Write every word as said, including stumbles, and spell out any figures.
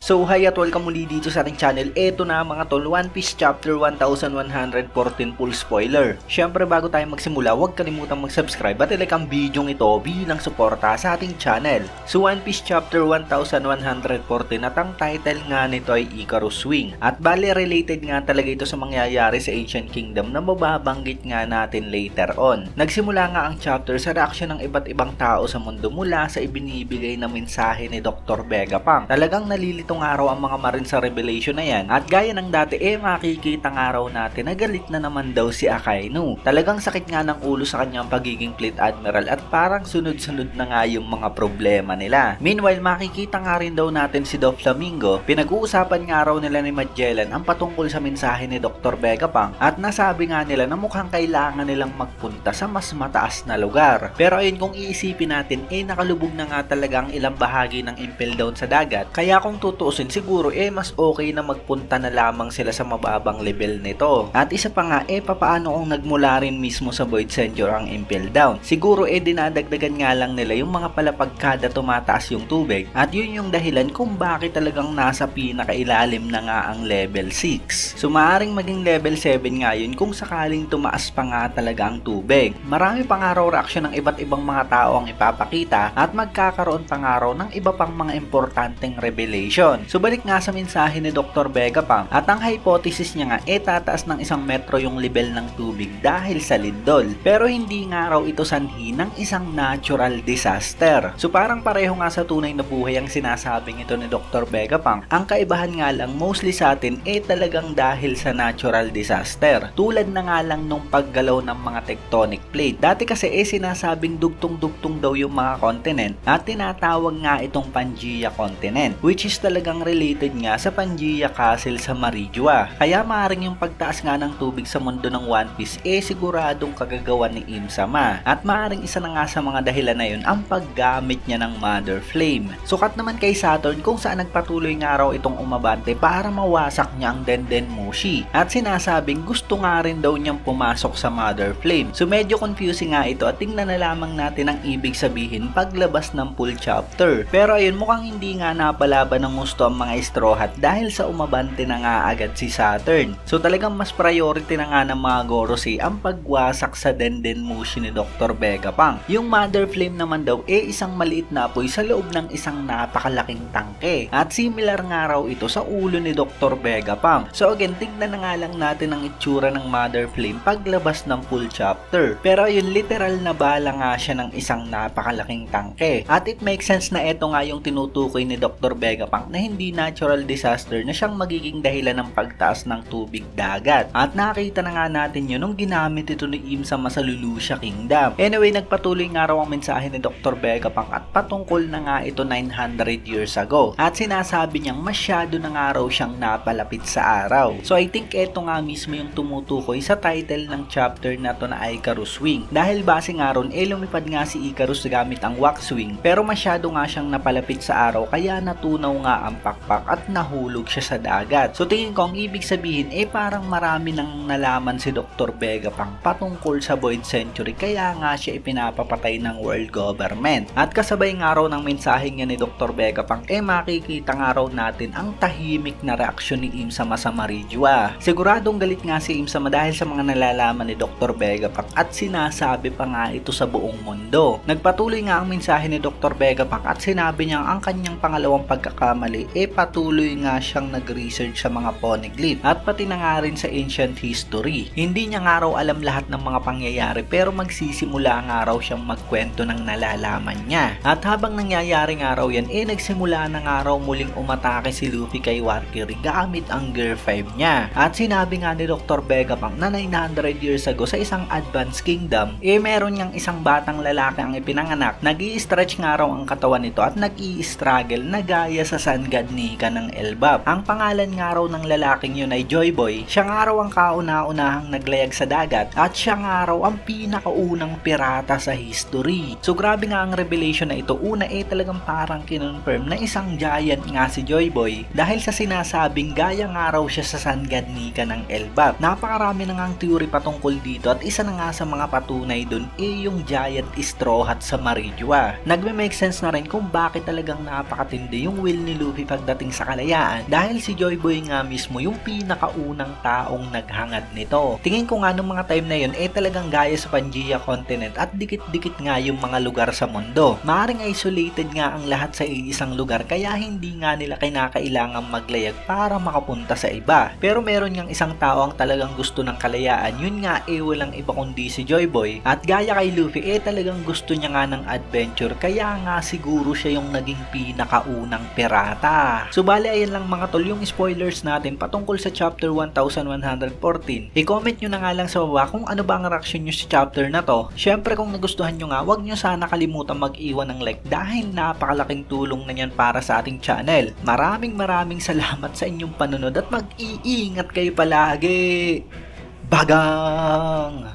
So hi at welcome muli dito sa ating channel. Eto na mga tol, One Piece Chapter one thousand one hundred fourteen full spoiler. Syempre bago tayo magsimula, huwag kalimutang mag-subscribe at ilike ang video ito bilang suporta sa ating channel. So One Piece Chapter one thousand one hundred fourteen at ang title nga nito ay Icarus Wing. At bale related nga talaga ito sa mangyayari sa Ancient Kingdom na mababanggit nga natin later on. Nagsimula nga ang chapter sa reaksyon ng iba't ibang tao sa mundo mula sa ibinibigay na mensahe ni Doctor Vegapunk. Talagang nalilito ng araw ang mga Marine sa revelation na yan, at gaya ng dati eh makikita ng araw natin na galit na naman daw si Akainu. Talagang sakit nga ng ulo sa kanyang pagiging Fleet Admiral at parang sunod-sunod na nga yung mga problema nila. Meanwhile makikita nga rin daw natin si Doflamingo. Pinag-uusapan nga raw nila ni Magellan ang patungkol sa mensahe ni Doctor Vegapunk at nasabi nga nila na mukhang kailangan nilang magpunta sa mas mataas na lugar. Pero ayun, kung iisipin natin eh nakalubog na nga talaga ang ilang bahagi ng Impel Down sa dagat, kaya kung tutuusin siguro eh mas okay na magpunta na lamang sila sa mababang level nito. At isa pa nga eh papaano kung nagmula rin mismo sa Void Century ang Impel Down? Siguro eh dinadagdagan nga lang nila yung mga palapag kada tumataas yung tubig, at yun yung dahilan kung bakit talagang nasa pinakailalim na nga ang level six. So maaaring maging level seven nga yun kung sakaling tumaas pa nga talaga ang tubig. Marami pang araw reaksyon ng iba't ibang mga tao ang ipapakita at magkakaroon pang araw ng iba pang mga importanteng revelation. So balik nga sa mensahe ni Doctor Vegapunk, at ang hypothesis niya nga eh tataas ng isang metro yung level ng tubig dahil sa lindol. Pero hindi nga raw ito sanhi ng isang natural disaster. So parang pareho nga sa tunay na buhay ang sinasabing ito ni Doctor Vegapunk. Ang kaibahan nga lang mostly sa atin eh talagang dahil sa natural disaster. Tulad na nga lang nung paggalaw ng mga tectonic plate. Dati kasi eh sinasabing dugtong-dugtong daw yung mga continent at tinatawag nga itong Pangea continent, which is talagang related nga sa Pangea Castle sa Marijua. Kaya maaaring yung pagtaas nga ng tubig sa mundo ng One Piece eh siguradong kagagawa ni Im-sama. At maaaring isa na nga sa mga dahilan na yun ang paggamit niya ng Mother Flame. Sukat naman kay Saturn kung saan nagpatuloy nga raw itong umabante para mawasak niya ang Denden Mushi. At sinasabing gusto nga rin daw niyang pumasok sa Mother Flame. So medyo confusing nga ito at tingnan na lamang natin ang ibig sabihin paglabas ng full chapter. Pero ayun, mukhang hindi nga napalaban ng gusto ang mga Straw Hat dahil sa umabante na nga agad si Saturn. So talagang mas priority na nga ng mga Gorosei ang pagwasak sa Denden Mushi ni Doctor Vegapunk. Yung Mother Flame naman daw eh isang maliit na apoy sa loob ng isang napakalaking tangke. At similar nga raw ito sa ulo ni Doctor Vegapunk. So again, tignan na nga lang natin ang itsura ng Mother Flame paglabas ng full chapter. Pero yun, literal na bala nga siya ng isang napakalaking tangke. At it makes sense na ito nga yung tinutukoy ni Doctor Vegapunk na hindi natural disaster na siyang magiging dahilan ng pagtaas ng tubig dagat. At nakita na nga natin yun nung ginamit ito ni Im-sama sa Lelouch Kingdom. Anyway, nagpatuloy nga raw ang mensahe ni Doctor Vegapunk at patungkol na nga ito nine hundred years ago. At sinasabi niyang masyado na nga raw siyang napalapit sa araw. So I think ito nga mismo yung tumutukoy sa title ng chapter na to na Icarus Wing. Dahil base nga ron, eh lumipad nga si Icarus gamit ang wax wing, pero masyado nga siyang napalapit sa araw kaya natunaw nga ang pakpak at nahulog siya sa dagat. So tingin ko ang ibig sabihin eh parang marami nang nalaman si Doctor Vegapunk patungkol sa Void Century kaya nga siya ipinapapatay ng world government. At kasabay nga raw ng mensahe niya ni Doctor Vegapunk eh makikita nga raw natin ang tahimik na reaksyon ni Im-sama sa Marijua. Siguradong galit nga si Im-sama dahil sa mga nalalaman ni Doctor Vegapunk at sinasabi pa nga ito sa buong mundo. Nagpatuloy nga ang mensahe ni Doctor Vegapunk at sinabi niyang ang kanyang pangalawang pagkakamali eh patuloy nga siyang nag-research sa mga poneglyph at pati na nga rin sa ancient history. Hindi niya nga raw alam lahat ng mga pangyayari pero magsisimula nga raw siyang magkwento ng nalalaman niya. At habang nangyayari nga raw yan eh nagsimula na nga raw muling umatake si Luffy kay Valkyrie gamit ang Gear five niya. At sinabi nga ni Doctor Vegapunk na nine hundred years ago sa isang advanced kingdom eh meron niyang isang batang lalaki ang ipinanganak. Nag-i-stretch nga raw ang katawan nito at nag-i-struggle na gaya sa Sun God Nika ng Elbap. Ang pangalan nga raw ng lalaking yun ay Joy Boy. Siya nga raw ang kauna-unahang naglayag sa dagat at siya nga raw ang pinakaunang pirata sa history. So grabe nga ang revelation na ito. Una eh talagang parang kinonfirm na isang giant nga si Joy Boy dahil sa sinasabing gaya nga raw siya sa Sun God Nika ng Elbap. Napakarami na nga ang theory patungkol dito at isa na nga sa mga patunay dun eh yung giant Straw Hat sa Marijua. Nagme-make sense na rin kung bakit talagang napakatindi yung will ni Luffy Luffy pagdating sa kalayaan dahil si Joy Boy nga mismo yung pinakaunang taong naghangad nito. Tingin ko nga nung mga time na yun eh talagang gaya sa Pangaea Continent at dikit-dikit nga yung mga lugar sa mundo. Maaring isolated nga ang lahat sa iisang lugar kaya hindi nga nila kinakailangang maglayag para makapunta sa iba. Pero meron ngang isang tao ang talagang gusto ng kalayaan, yun nga eh walang iba kundi si Joy Boy. At gaya kay Luffy eh talagang gusto niya nga ng adventure kaya nga siguro siya yung naging pinakaunang pirata. So bali ayan lang mga tol yung spoilers natin patungkol sa chapter one thousand one hundred fourteen. I-comment nyo na nga lang sa baba kung ano ba ang reaction nyo sa chapter na to. Syempre kung nagustuhan nyo nga, wag nyo sana kalimutan mag-iwan ng like dahil napakalaking tulong na yan para sa ating channel. Maraming maraming salamat sa inyong panunod at mag-iingat kayo palagi. Bagang!